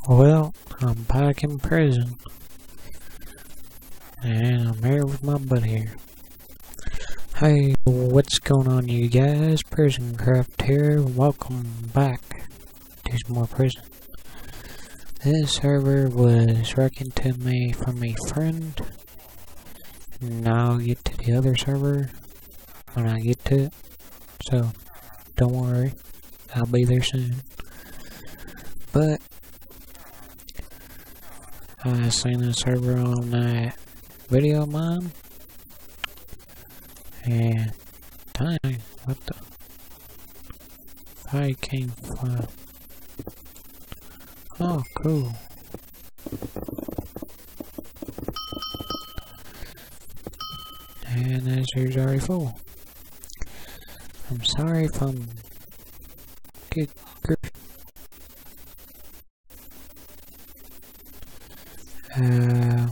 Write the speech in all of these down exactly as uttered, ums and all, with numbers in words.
Well, I'm back in prison, and I'm here with my buddy here. Hey, what's going on, you guys? PrisonCraft here. Welcome back to some more prison. This server was recommended to me from a friend. Now I'll get to the other server when I get to it. So, don't worry, I'll be there soon. But I seen the server on that video of mine, and dang, what the? I came from. Oh, cool. And this here's already full. I'm sorry if I'm good grief. Uh,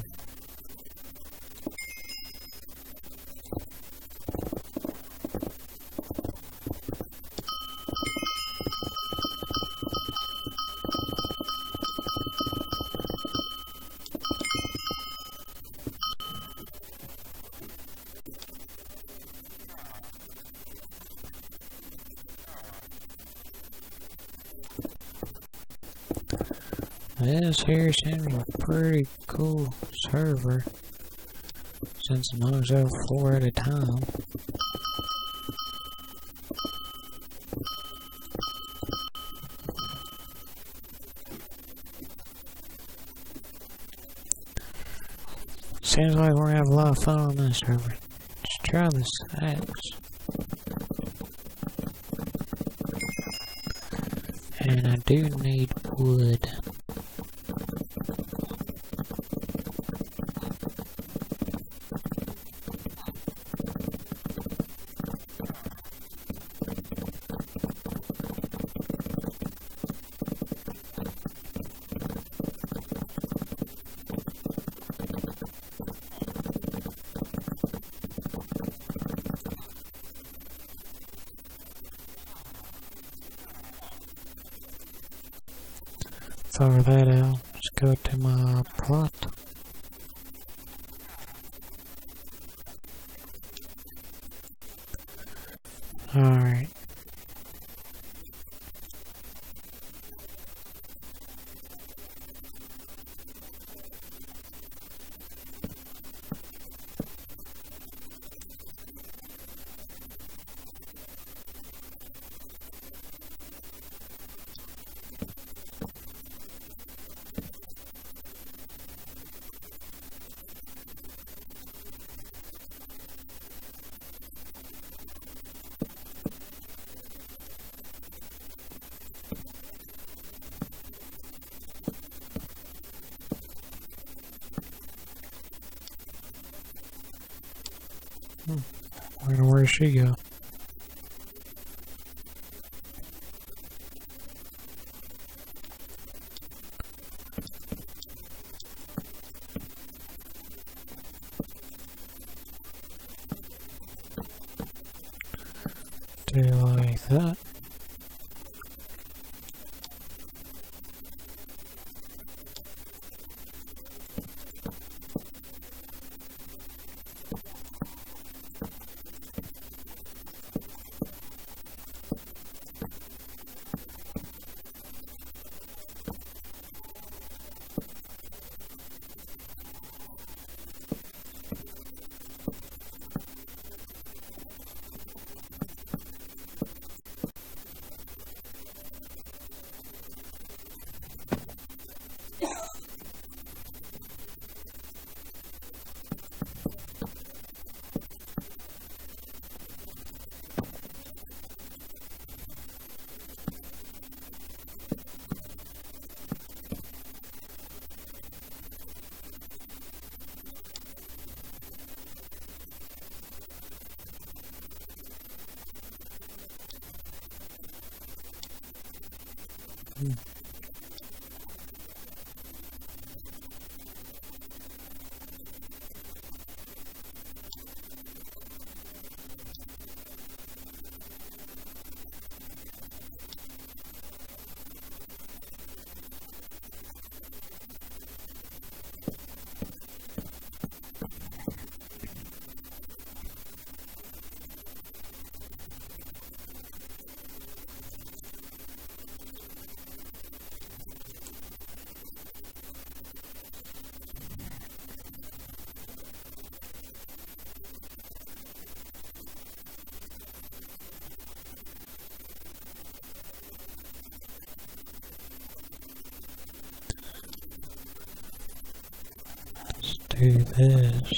This here seems a pretty cool server, since it knows out four at a time. Seems like we're gonna have a lot of fun on this server. Let's try this axe. And I do need wood. Fire that out. Let's go to my plot. Alright. Hmm. Where where'd she go? Do like that. Hmm. do this.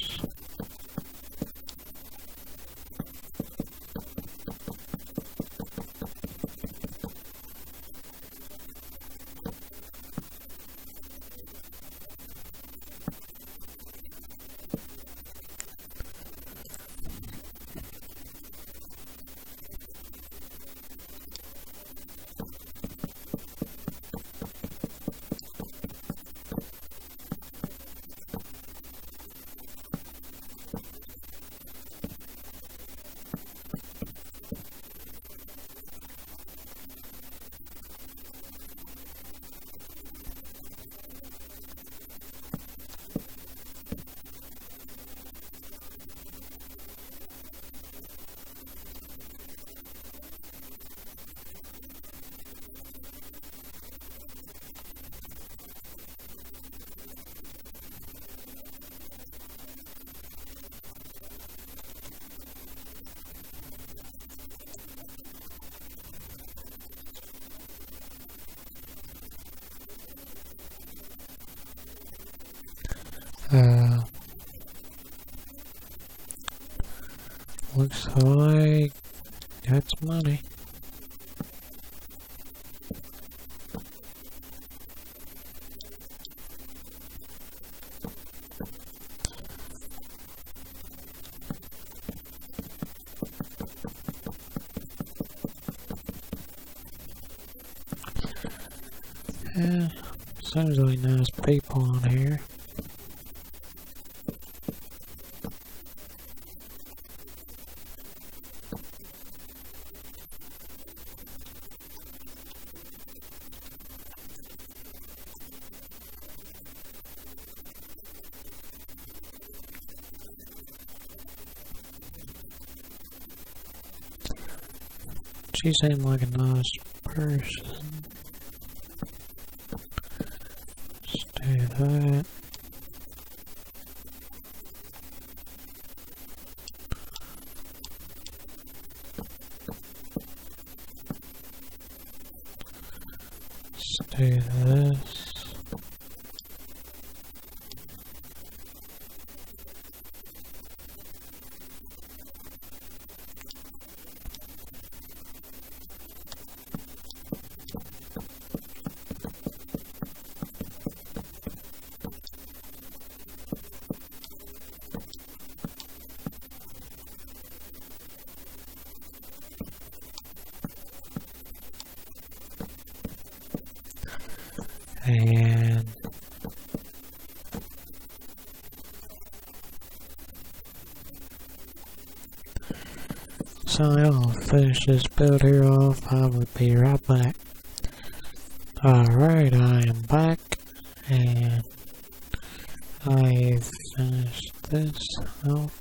Uh, looks like that's money. Yeah, seems like nice people on here. She seemed like a nice person. Let's do that. Let's do this. And so I'll finish this build here off. I will be right back. Alright, I am back and I've finished this out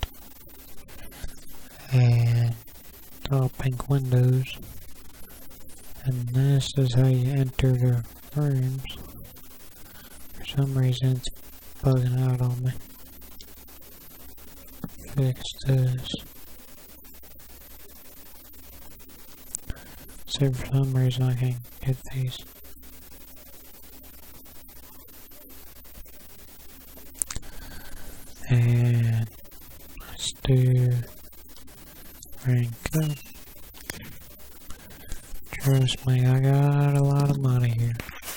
and all pink windows, and this is how you enter the rooms. For some reason it's bugging out on me. Fix this. See, for some reason I can't get these. And let's do rank up. Trust me, I got a lot of money here.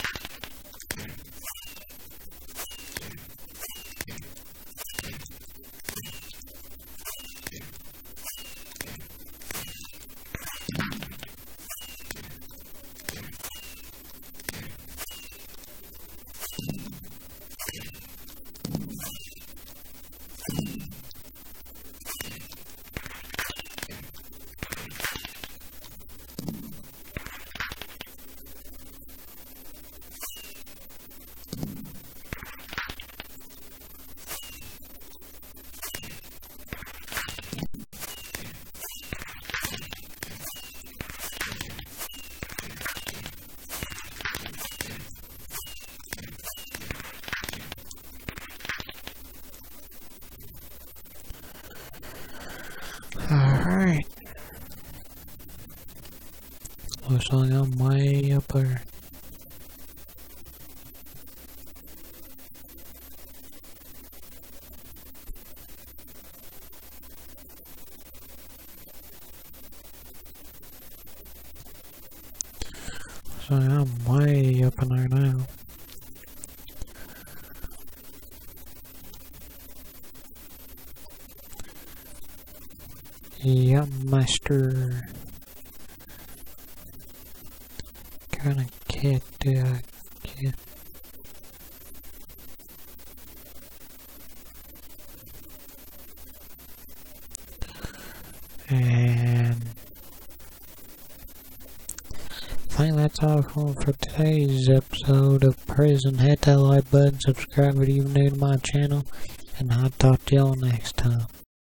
Alright. Looks like I'm way up there. So I'm way up in there now. Yep, master. What kind of cat do I get? And I think that's all for today's episode of Prison. Hit that like button, subscribe if you're new to my channel, and I'll talk to y'all next time.